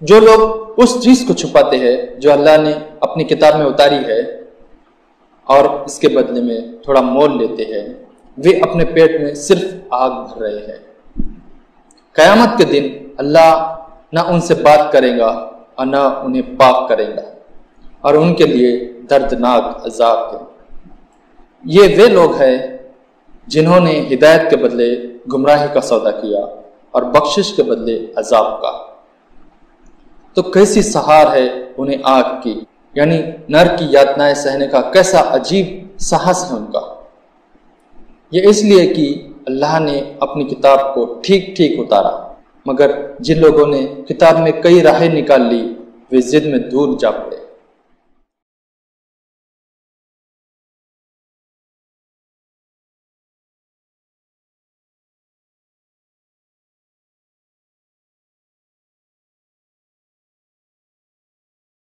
جو لوگ اس چیز کو چھپاتے ہیں جو اللہ نے اپنی کتاب میں اتاری ہے اور اس کے بدلے میں تھوڑا مول لیتے ہیں، وہ اپنے پیٹ میں صرف آگ بھر رہے ہیں۔ قیامت کے دن اللہ نہ ان سے بات کرے گا اور نہ انہیں پاک کرے گا، اور ان کے لیے دردناک عذاب ہے۔ یہ وہ لوگ ہیں جنہوں نے ہدایت کے بدلے گمراہی کا سودا کیا اور بخشش کے بدلے عذاب کا۔ تو کیسی سہار ہے انہیں آگ کی، یعنی نر کی یاتنائیں سہنے کا کیسا عجیب ساہس ہے ان کا۔ یہ اس لیے کہ اللہ نے اپنی کتاب کو ٹھیک ٹھیک اتارا، مگر جن لوگوں نے کتاب میں کئی راہیں نکال لی وہ ضد میں دور جا پڑے۔